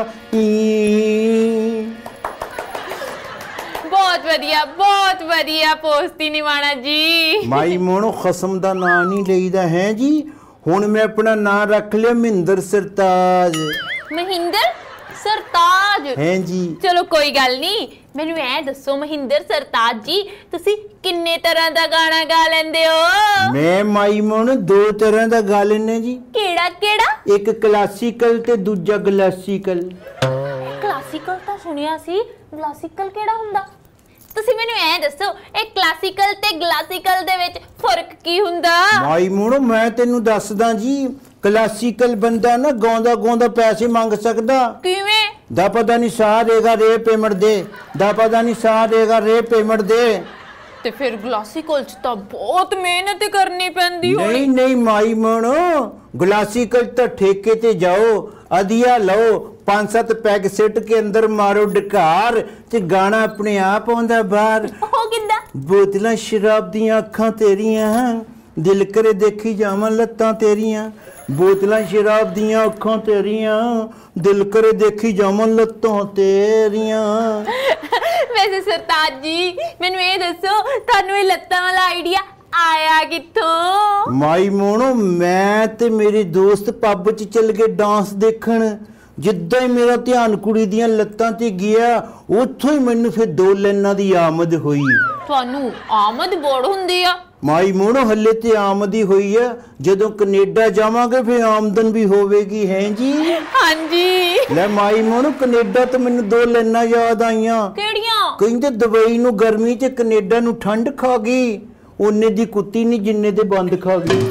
ਬਹੁਤ ਵਧੀਆ ਪੋਸਤੀ ਨਿਮਾਣਾ ਜੀ। ਮਾਈ ਮੋਣੋ ਖਸਮ ਦਾ ਨਾਂ ਨਹੀਂ ਲਈਦਾ ਹੈ ਜੀ। ਹੁਣ ਮੈਂ ਆਪਣਾ ਨਾਂ ਰੱਖ ਲਿਆ ਮਹਿੰਦਰ ਸਰਤਾਜ। ਮਹਿੰਦਰ ਸਰਤਾਜ ਹੈ ਜੀ। ਚਲੋ ਕੋਈ ਗੱਲ ਨਹੀਂ। ਮੈਨੂੰ ਐ ਦੱਸੋ ਮਹਿੰਦਰ ਸਰਤਾਜ ਜੀ, ਤੁਸੀਂ ਕਿੰਨੇ ਤਰ੍ਹਾਂ ਦਾ ਗਾਣਾ ਗਾ ਲੈਂਦੇ ਹੋ? ਮੈਂ ਮਾਈ ਮੋਣ ਦੋ ਤਰ੍ਹਾਂ ਦਾ ਗਾ ਲੈਨੇ ਜੀ। ਕਿਹੜਾ? ਇੱਕ ਕਲਾਸੀਕਲ ਤੇ ਦੂਜਾ ਗਲਾਸੀਕਲ। ਕਲਾਸੀਕਲ ਤਾਂ ਸੁਣਿਆ ਸੀ, ਗਲਾਸੀਕਲ ਕਿਹੜਾ ਹੁੰਦਾ? ਤੁਸੀਂ ਮੈਨੂੰ ਐ ਦੱਸੋ ਇਹ ਕਲਾਸੀਕਲ ਤੇ ਗਲਾਸੀਕਲ ਦੇ ਵਿੱਚ ਫਰਕ ਕੀ ਹੁੰਦਾ? ਮਾਈ ਮੋਣ ਮੈਂ ਤੈਨੂੰ ਦੱਸਦਾ ਜੀ। ਕਲਾਸੀਕਲ ਬੰਦਾ ਨਾ ਗਾਉਂਦਾ ਪੈਸੇ ਮੰਗ ਸਕਦਾ। ਕਿਵੇਂ? ਦਾ ਪਤਾ ਨਹੀਂ ਸਾਹ ਦੇਗਾ ਰੇ ਪੇਮੈਂਟ ਦੇ, ਦਾ ਪਤਾ ਨਹੀਂ ਸਾਹ ਦੇਗਾ ਰੇ ਪੇਮੈਂਟ ਦੇ। ਤੇ ਫਿਰ ਗਲਾਸੀਕਲ ਚ ਤਾਂ ਬਹੁਤ ਮਿਹਨਤ ਕਰਨੀ ਪੈਂਦੀ ਹੋਣੀ। ਨਹੀਂ ਮਾਈ ਮੋਣੋ, ਗਲਾਸੀਕਲ ਤਾਂ ਠੇਕੇ ਤੇ ਜਾਓ, ਅਧਿਆ ਲਓ, 5-7 ਪੈਗ ਸਿੱਟ ਕੇ ਅੰਦਰ ਮਾਰੋ ਡਕਾਰ ਤੇ ਗਾਣਾ ਆਪਣੇ ਆਪ ਆਉਂਦਾ ਬਾਹਰ। ਉਹ ਕਿੱਦਾਂ? ਬੋਤਲਾਂ ਸ਼ਰਾਬ ਦੀਆਂ ਅੱਖਾਂ ਤੇਰੀਆਂ, ਦਿਲ ਕਰੇ ਦੇਖੀ ਜਾਵਾਂ ਲੱਤਾਂ ਤੇਰੀਆਂ। ਬੋਤਲਾਂ ਸ਼ਰਾਬ ਦੀਆਂ ਅੱਖਾਂ ਤੇਰੀਆਂ, ਦਿਲ ਕਰੇ ਦੇਖੀ ਜਾਵਾਂ ਲੱਤਾਂ ਤੇਰੀਆਂ। ਵੈਸੇ ਸਰਤਾਜ ਜੀ ਮੈਨੂੰ ਇਹ ਦੱਸੋ ਤੁਹਾਨੂੰ ਇਹ ਲੱਤਾਂ ਵਾਲਾ ਆਈਡੀਆ ਆਇਆ ਕਿੱਥੋਂ? ਮਾਈ ਮੋਣੋ ਮੈਂ ਤੇ ਮੇਰੇ ਦੋਸਤ ਪੱਬ 'ਚ ਚੱਲ ਗਏ ਡਾਂਸ ਦੇਖਣ। ਜਿੱਦਾਂ ਹੀ ਮੇਰਾ ਧਿਆਨ ਕੁੜੀ ਦੀਆਂ ਲੱਤਾਂ ਤੇ ਗਿਆ, ਉੱਥੋਂ ਹੀ ਮੈਨੂੰ ਫਿਰ 2 ਲਾਈਨਾਂ ਦੀ ਆਮਦ ਹੋਈ। ਤੁਹਾਨੂੰ ਆਮਦ ਬੋੜ ਹੁੰਦੀ ਆ? ਮਾਈ ਮੋਣੋ ਹੱਲੇ ਤੇ ਆਮਦ ਹੀ ਹੋਈ ਆ, ਜਦੋਂ ਕੈਨੇਡਾ ਜਾਵਾਂਗੇ ਫਿਰ ਆਮਦਨ ਵੀ ਹੋਵੇਗੀ। ਹੈ ਜੀ? ਹਾਂਜੀ। ਲੈ ਮਾਈ ਮੋਣੋ ਕੈਨੇਡਾ ਤੋਂ ਮੈਨੂੰ 2 ਲਾਈਨਾਂ ਯਾਦ ਆਈਆਂ। ਕਿਹੜੀਆਂ? ਕਹਿੰਦੇ ਦੁਬਈ ਨੂੰ ਗਰਮੀ ਤੇ ਕੈਨੇਡਾ ਨੂੰ ਠੰਡ ਖਾ ਗਈ, ਉਹਨੇ ਦੀ ਕੁੱਤੀ ਨਹੀਂ ਜਿੰਨੇ ਦੇ ਬੰਦ ਖਾ ਗਈ।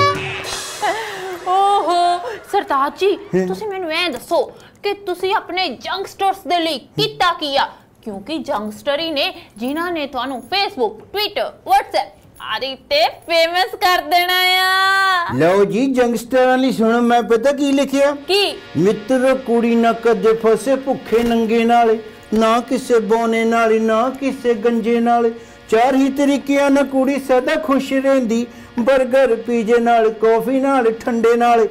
ਓਹੋ ਸਰਤਾਜ ਜੀ, ਤੁਸੀਂ ਮੈਨੂੰ ਇਹ ਦੱਸੋ ਕਿ ਤੁਸੀਂ ਆਪਣੇ ਯੰਗਸਟਰਸ ਦੇ ਲਈ ਕੀਤਾ ਕੀ ਆ? ਕਿਉਂਕਿ ਯੰਗਸਟਰ ਹੀ ਨੇ ਜਿਨ੍ਹਾਂ ਨੇ ਤੁਹਾਨੂੰ ਫੇਸਬੁੱਕ, ਟਵਿੱਟਰ, WhatsApp ਆਦਿ ਤੇ ਫੇਮਸ ਕਰ ਦੇਣਾ ਆ। ਲਓ ਜੀ ਯੰਗਸਟਰਾਂ ਲਈ ਸੁਣੋ, ਮੈਂ ਪਤਾ ਕੀ ਲਿਖਿਆ? ਕੀ? ਮਿੱਤਰ ਕੁੜੀ ਨਾ ਕਦੇ ਫਸੇ ਭੁੱਖੇ ਨੰਗੇ ਨਾਲ, ਨਾ ਕਿਸੇ ਬੋਨੇ ਨਾਲ, ਨਾ ਕਿਸੇ ਗੰਜੇ ਨਾਲ। 4 ਹੀ ਤਰੀਕਿਆਂ ਨਾਲ ਕੁੜੀ ਸਦਾ ਖੁਸ਼ ਰਹਿੰਦੀ, ਬਰਗਰ ਪੀਜੇ ਨਾਲ, ਕੌਫੀ ਨਾਲ, ਠੰਡੇ ਨਾਲ।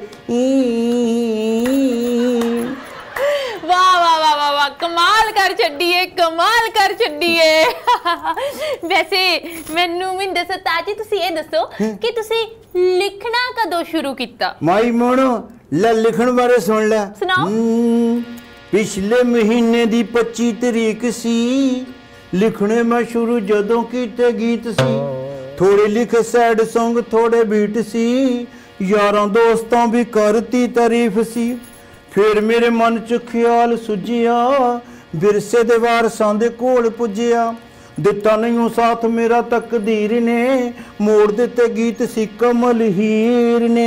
ਵਾਹ ਕਮਾਲ ਕਰ ਛੱਡੀਏ। ਵੈਸੇ ਮੈਨੂੰ ਮਹਿੰਦਰ ਸਰਤਾਜ ਜੀ ਤੁਸੀਂ ਇਹ ਦੱਸੋ ਕਿ ਤੁਸੀਂ ਲਿਖਣਾ ਕਦੋਂ ਸ਼ੁਰੂ ਕੀਤਾ? ਮਾਈ ਮੋਣੋ ਲੈ ਲਿਖਣ ਬਾਰੇ ਸੁਣ ਲੈ। ਸੁਣਾਓ। ਪਿਛਲੇ ਮਹੀਨੇ ਦੀ 25 ਤਰੀਕ ਸੀ, लिखने मैं शुरू जदों कीते गीत सी, थोड़े लिखे सैड सॉन्ग थोड़े बीट सी, यारां दोस्तां भी करती तारीफ सी। फिर मेरे मन च ख्याल सुझिया, विरसे दे वारसां दे कोल पुज्जिया, दिता नहीं साथ मेरा तकदीर ने, मोड़ दिते गीत सी कमल हीर ने।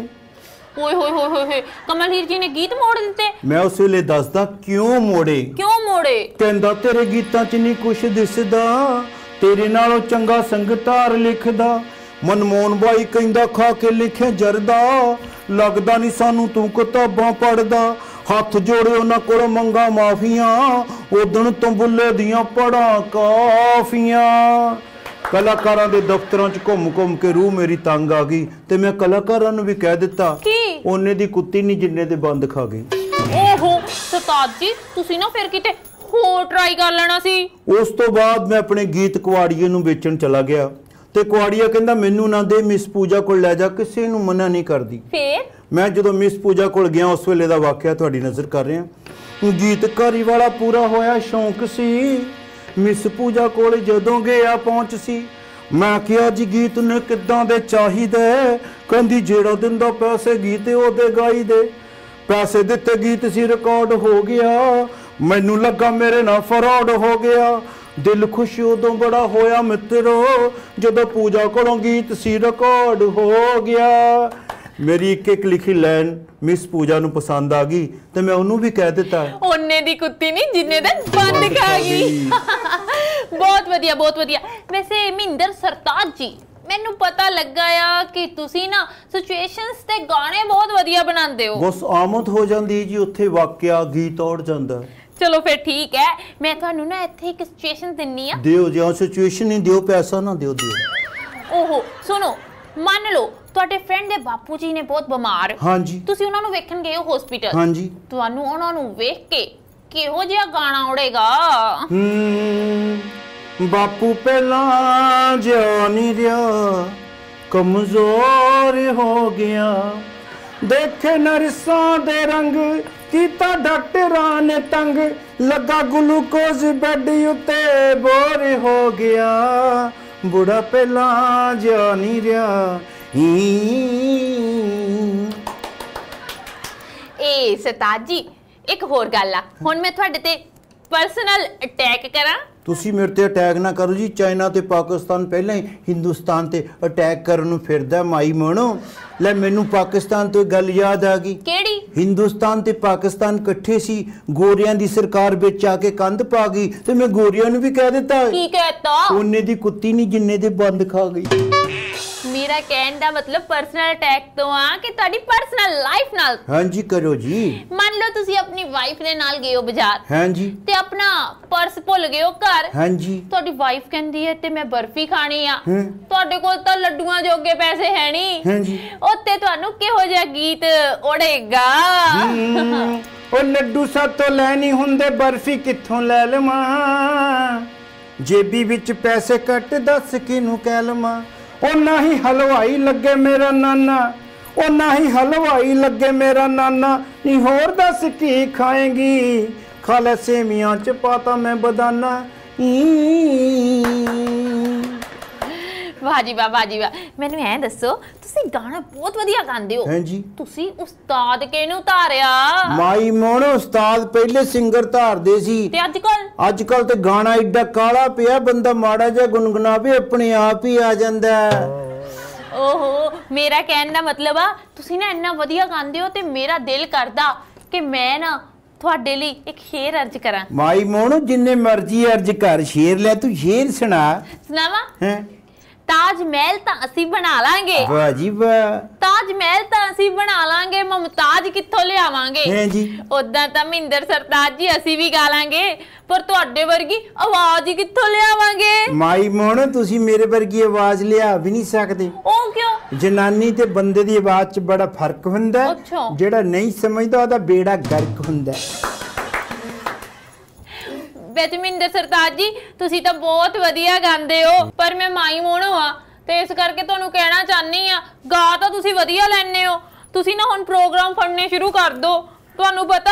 ओए होए होए होए, कमल हीर जी ने गीत मोड़ दिते? मैं उस वेले दसदा क्यों मोड़े। क्यों मोड़े? कहंदा तेरे गीतां च नहीं कुछ दिसदा, तेरे नालों चंगा संगतार लिखदा, मनमोहन बाई कहंदा खा के लिखे जरदा, लगदा नहीं सानू तू किताबां पढ़दा, हथ जोड़े उन्हां कोल मंगा माफियां, उदण तो बुल्ले दियां पढ़ा काफियां। कलाकारां दे दफ्तरां च घुम के रूह मेरी तंग आ गई, ते मैं कलाकारां नूं भी कह दिता ओने दी कुत्ती नहीं जिन्ने दे बंद खा गई। ओहो सरताज जी, तुसी ना फिर किते होर ट्राई कर लेना सी। उस तो बाद मैं अपने गीत कुआड़िए नूं बेचण चला गया, ते कुआड़िया कहंदा मैनू ना दे, मिस पूजा कोल ले जा, किसी नूं मना नहीं करदी। फिर मैं जदों मिस पूजा कोल गया उस वेले दा वाकिया तुहाडी नज़र कर रहा। गीतकारी वाला पूरा होया शौक सी, मिस पूजा कोल जदों गया पहुंच सी, मैं किहा जी गीत ने किदां दे चाहीदे, कहंदी जेड़ा दिंदा पैसे गीत ओदे गाई दे। पैसे दिते गीत सी रिकॉर्ड हो गया, मैनू लगा मेरे नाल फ्रॉड हो गया। दिल खुश उदों बड़ा होया मित्रो, जदों पूजा कोलों गीत सी रिकॉर्ड हो गया। मेरी एक एक लिखी लाइन मिस पूजा नूं पसंद आ गई, ते मैं उन्होंने भी कह दिता ओने दी कुत्ती नहीं जिन्ने दे बंद खा गई। बहुत वधिया बहुत वधिया। वैसे महिंदर सरताज जी, मैनू पता लगा आ कि तुसी ना सिचुएशंस ते गाने बहुत वधिया बनांदे हो। बस आमद हो जांदी जी, उत्थे वाकिया गीत औड़ जांदा। चलो फिर ठीक है, मैं तुहानू ना इत्थे एक सिचुएशन दिन्नी आ। दिओ जी, सिचुएशन नहीं दिओ, पैसा ना दिओ दिओ। ओहो सुनो, मान लो ਤੁਹਾਡੇ ਫਰੈਂਡ ਦੇ ਬਾਪੂ ਜੀ ਨੇ ਬਹੁਤ ਬਿਮਾਰ, ਹਾਂਜੀ ਤੁਸੀਂ ਉਹਨਾਂ ਨੂੰ ਵੇਖਣ ਗਏ ਹੋ ਹਸਪੀਟਲ, ਹਾਂਜੀ, ਤੁਹਾਨੂੰ ਉਹਨਾਂ ਨੂੰ ਵੇਖ ਕੇ ਕਿਹੋ ਜਿਹਾ ਗਾਣਾ ਉੜੇਗਾ? ਬਾਪੂ ਪਹਿਲਾਂ ਜਿਹਾ ਨਹੀਂ ਰਿਹਾ, ਕਮਜ਼ੋਰ ਹੋ ਗਿਆ, ਦੇਖੇ ਨਰਸਾਂ ਦੇ ਰੰਗ, ਕੀਤਾ ਡਾਕਟਰਾਂ ਨੇ ਤੰਗ, ਲੱਗਾ ਗਲੂਕੋਜ਼ ਬੈੱਡ ਉੱਤੇ ਬੋਰ ਹੋ ਗਿਆ, ਬੁੜਾ ਪਹਿਲਾਂ ਜਿਹਾ ਨਹੀਂ ਰਿਹਾ। ए सरताज जी, एक होर गल आ, हुण मैं तुहाडे ते पर्सनल अटैक करा? ਤੁਸੀਂ ਮੇਰੇ ਤੇ ਅਟੈਕ ਨਾ ਕਰੋ ਜੀ, ਚਾਈਨਾ ਤੇ ਪਾਕਿਸਤਾਨ ਪਹਿਲਾਂ ਹੀ ਹਿੰਦੁਸਤਾਨ ਤੇ ਅਟੈਕ ਕਰਨ ਨੂੰ ਫਿਰਦਾ ਮਾਈ ਮੋਣੋ। ਲੈ ਮੈਨੂੰ ਪਾਕਿਸਤਾਨ ਤੋਂ ਗੱਲ ਯਾਦ ਆ ਗਈ। ਕਿਹੜੀ? ਹਿੰਦੁਸਤਾਨ ਤੇ ਪਾਕਿਸਤਾਨ ਇਕੱਠੇ ਸੀ, ਗੋਰਿਆਂ ਦੀ ਸਰਕਾਰ ਵਿੱਚ ਆ ਕੇ ਕੰਧ ਪਾ ਗਈ, ਤੇ ਮੈਂ ਗੋਰਿਆਂ ਨੂੰ ਵੀ ਕਹਿ ਦਿੱਤਾ। ਕੀ ਕਹਿਤਾ? ਉਹਨੇ ਦੀ ਕੁੱਤੀ ਨਹੀਂ ਜਿੰਨੇ ਦੇ ਬੰਦ ਖਾ ਗਈ। मेरा कहने का मतलब पर्सनल अटैक तो आ कि ताड़ी पर्सनल लाइफ नाल। हाँ जी करो जी। मान लो तुसी अपनी वाइफ ने नाल गए हो बाजार। हाँ जी। ते अपना पर्स भुल गए हो घर। हाँ जी। ताड़ी वाइफ कहंदी है ते मैं बर्फी खानी आ, तुहाडे कोल तां लड्डूआं जोगे पैसे है नहीं। हाँ जी। उत्ते तुहानू किहो जिहा गीत उड़ेगा? ओ लड्डू साथ तो लैनी हुंदे, बर्फी कित्थों लै लवां, जेबी विच पैसे कट दस किनू कह लवां। ओ ना ही हलवाई लगे मेरा नाना, ओ ना ही हलवाई लगे मेरा नाना, नी होर दस की खाएंगी, खा ले सेवियां च पाता मैं बदाना। वाह जी वाह, वाह जी वाह। मैनू ऐ दसो, तुसी गाना बहुत वधिया गांदे हो। हां जी। तुसी उस्ताद किहनू धारिया? माई मोण उस्ताद पहले सिंगर धारदे सी, ते अजकल ते गाना एडा काला पिया, बंदा माड़ा जिहा गुनगुनावे अपने आप ही आ जांदा। ओहो, मेरा कहने का मतलब आ तुसी ना इन्ना वधिया गांदे हो ते मेरा दिल करदा कि मैं ना ਤੁਹਾਡੇ ਲਈ ਇੱਕ ਸ਼ੇਰ अर्ज करा। माई मोण जिन्ने मर्जी अर्ज कर, शेर ले तू शेर सुना। सुनावा? हैं ताज महल तां असीं बना लांगे। वाह जी वाह। ताज महल तां असीं बना लांगे, मुमताज कित्थों लियावांगे? हैं जी। उदां तां महिंदर सरताज जी असीं भी गा लांगे, पर तुहाडे वर्गी आवाज ही कित्थों लियावांगे? माई मोण तुसीं मेरे वर्गी आवाज लिया भी नहीं सकदे। ओ क्यों? जनानी ते बंदे दी आवाज च बड़ा फर्क हुंदा। अच्छा। जेड़ा नहीं समझदा ओदा बेड़ा गर्क हुंदा। वैसे महिंदर सरताज जी तुसी तो बहुत वधिया गांदे हो, पर मैं माई मोण हां ते इस करके तुहानू कहना चाहनी आ, गा तो तुसी वधिया लैने हो, तुसी ना हुण प्रोग्राम फड़ने शुरू कर दो। तुहानू पता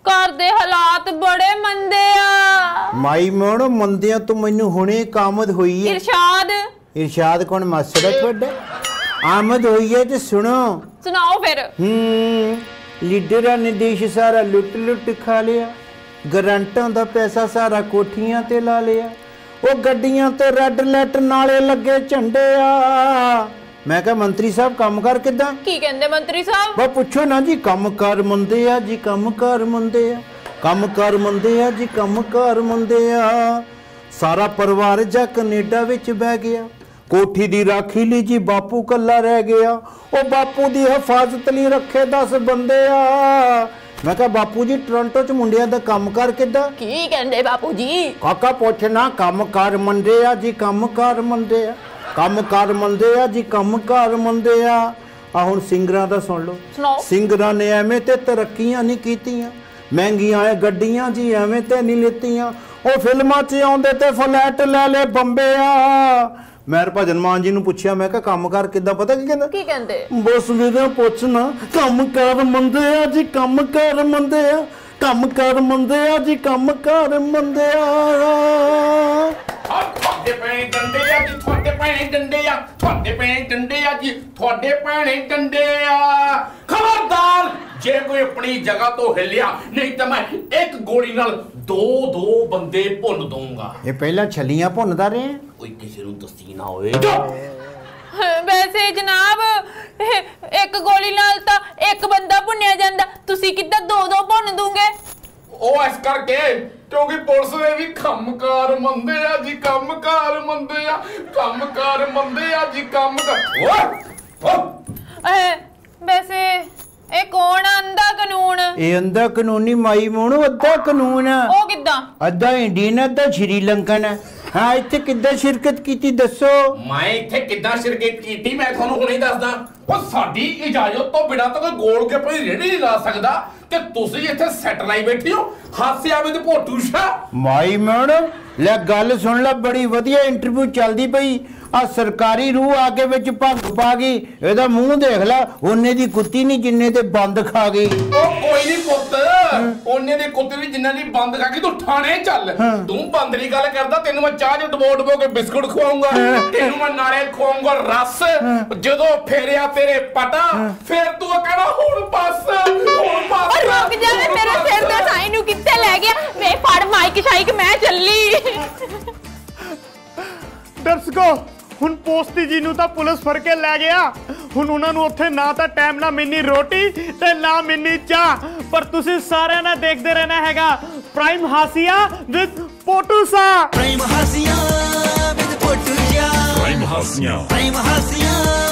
घर दे हालात बड़े मंदे आ। माई मोड़ मंदिया तो मैनू हुणे आमद हुई है। इरशाद कौन मास्टर है थोड़ा? आमद हुई है तो सुनाओ फिर। लीडरां ने देश सारा लुट खा लिया, ग्रांटां दा पैसा सारा कोठियां ते ला लिया, ओ गड्डियां ते रेड लाइट नाले लगे झंडे आ। मैं कहा मंत्री साहब काम कर किदां? की कहंदे मंत्री साहब? बा पुछो ना जी, काम कर मंदे आ जी, काम कर मंदे आ, काम कर मंदे आ जी, काम कर मंदे आ। सारा परिवार जा कनेडा विच बह गया, कोठी दी राखी ली जी बापू कल्ला रह गया, ओ बापू दी हिफाजत लई रखे 10 बंदे आ। मैं कहा बापू जी टोरंटो च मुंडियां दा काम कर किदां? की कहंदे बापू जी? काका पुछना, काम कर मंदे आ जी, काम कर मंदे आ, काम कर मंदे आ जी, काम कर मंदे आ। हुण सिंगरां दा सुन लो। सिंगरां ने एवें ते तरक्कियां नहीं कीतियां, महंगियां गड्डियां जी एवें ते नहीं लेतियां, ओ फिल्मां च आउंदे ते फ्लैट ले ले बंबे आ। मैं भजन मान जी नूं पुछया, मैं कहा काम कर किदां? पता की कहंदा? की कहंदे? बस वीरे पुछना, काम कर मंदे आ जी, काम कर मंदे आ, काम कर मंदे आ जी, काम कर मंदे आ। ਤੁਹਾਡੇ ਪੈਣੇ ਡੰਡੇ ਆ ਜੀ, ਤੁਹਾਡੇ ਪੈਣੇ ਡੰਡੇ ਆ, ਤੁਹਾਡੇ ਪੈਣੇ ਡੰਡੇ ਆ ਜੀ, ਤੁਹਾਡੇ ਪੈਣੇ ਡੰਡੇ ਆ। ਖਬਰਦਾਰ ਜੇ ਕੋਈ ਆਪਣੀ ਜਗ੍ਹਾ ਤੋਂ ਹਿੱਲਿਆ, ਨਹੀਂ ਤਾਂ ਮੈਂ ਇੱਕ ਗੋਲੀ ਨਾਲ 2 ਬੰਦੇ ਭੁੰਨ ਦਊਂਗਾ। ਇਹ ਪਹਿਲਾਂ ਛੱਲੀਆਂ ਭੁੰਨਦਾ ਰਹੇ? ਕੋਈ ਕਿਸੇ ਨੂੰ ਦੱਸੀ ਨਾ ਹੋਏ। ਵੈਸੇ ਜਨਾਬ ਇੱਕ ਗੋਲੀ ਨਾਲ ਤਾਂ ਇੱਕ ਬੰਦਾ ਭੁੰਨਿਆ ਜਾਂਦਾ, ਤੁਸੀਂ ਕਿੱਦਾਂ 2 ਭੁੰਨ ਦੂੰਗੇ? ਉਹ ਇਸ ਕਰਕੇ ਕਿਉਂਕਿ ਪੁਲਿਸ ਨੇ ਵੀ ਕੰਮਕਾਰ ਮੰਦੇ ਆ ਜੀ, ਕੰਮਕਾਰ ਮੰਦੇ ਆ, ਕੰਮਕਾਰ ਮੰਦੇ ਆ ਜੀ, ਵੈਸੇ ਇਹ ਕੌਣ ਅੰਧਾ ਕਾਨੂੰਨ? ਇਹ ਅੰਧਾ ਕਾਨੂੰਨੀ ਮਾਈ ਮੋਣੋ ਅੱਧਾ ਕਾਨੂੰਨ ਆ। ਉਹ ਕਿੱਦਾਂ? ਅੱਧਾ ਇੰਡੀਅਨ ਅੱਧਾ ਸ਼੍ਰੀਲੰਕਨ ਹੈ। ਹਾਂ ਇੱਥੇ ਕਿੱਦਾਂ ਸ਼ਿਰਕਤ ਕੀਤੀ ਦੱਸੋ? ਮੈਂ ਇੱਥੇ ਕਿੱਦਾਂ ਸ਼ਿਰਕਤ ਕੀਤੀ ਮੈਂ ਤੁਹਾਨੂੰ ਹੁਣੇ ਦੱਸਦਾ। ਉਹ ਸਾਡੀ ਇਜਾਜ਼ਤ ਤੋਂ ਬਿਨਾਂ ਤਾਂ ਕੋਈ ਗੋਲ ਗੱਪੇ ਦੀ ਰੇਹੜੀ ਨਹੀਂ ਲਾ ਸਕਦਾ ਤੇ ਤੁਸੀਂ ਇੱਥੇ ਸੈੱਟ ਲਾਈ ਬੈਠੇ ਹੋ ਹਾਸੇ ਆਵੇ ਤੇ ਭੋਟੂ ਸ਼ਾ। ਮਾਈ ਮੋਣੋ ਲੈ ਗੱਲ ਸੁਣ ਲੈ, ਬੜੀ ਵਧੀਆ ਇੰਟਰਵਿਊ ਚੱਲਦੀ ਪਈ ਆ। ਸਰਕਾਰੀ ਰੂਹ ਆ ਕੇ ਵਿੱਚ ਭੰਗ ਪਾ ਗਈ, ਇਹਦਾ ਮੂੰਹ ਦੇਖ ਲੈ, ਉਹਨੇ ਦੀ ਕੁੱਤੀ ਨਹੀਂ ਜਿੰਨੇ ਤੇ ਬੰਦ ਖਾ ਗਈ। ਉਹ ਕੋਈ ਨਹੀਂ ਪੁੱਤ, ਉਹਨੇ ਦੀ ਕੁੱਤੀ ਵੀ ਜਿੰਨਾਂ ਦੀ ਬੰਦ ਖਾ ਗਈ। ਤੂੰ ਥਾਣੇ ਚੱਲ, ਤੂੰ ਬੰਦ ਦੀ ਗੱਲ ਕਰਦਾ, ਤੈਨੂੰ ਮੈਂ ਚਾਹ ਚ ਡਬੋ ਕੇ ਬਿਸਕੁਟ ਖਵਾਉਂਗਾ, ਤੈਨੂੰ ਮੈਂ ਨਾਲੇ ਖਵਾਉਂਗਾ ਰਸ। ਜਦੋਂ ਫੇਰਿਆ ਤੇਰੇ ਪਟਾ ਫਿਰ ਤੂੰ ਕਹਿਣਾ ਹੁਣ ਬਸ, ਹੁਣ ਬਸ। ਰੁਕ ਜਾ, ਮੇਰੇ ਸਿਰ ਦੇ ਸਾਈ ਨੂੰ ਕਿੱਥੇ ਲੈ ਗਿਆ? ਵੇ ਫੜ ਮਾਈਕ ਸ਼ਾਈਕ, ਮੈਂ ਚੱਲੀ। ਦਰਸ਼ਕੋ ਹੁਣ ਪੋਸਟੀ ਜੀ ਨੂੰ ਤਾਂ ਪੁਲਿਸ ਫੜ ਕੇ ਲੈ ਗਿਆ। ਹੁਣ ਉਹਨਾਂ ਨੂੰ ਉੱਥੇ ਨਾ ਤਾਂ ਟਾਈਮ ਨਾ ਮਿਲਣੀ ਰੋਟੀ ਤੇ ਨਾ ਮਿਲਣੀ ਚਾਹ। ਪਰ ਤੁਸੀਂ ਸਾਰਿਆਂ ਨੇ ਦੇਖਦੇ ਰਹਿਣਾ ਹੈਗਾ prime ਹਾਸੀਆ with Potu Shah. Prime ਹਾਸੀਆ with Potu Shah. Prime ਹਾਸੀਆ, ਪ੍ਰਾਈਮ ਹਾਸੀਆ।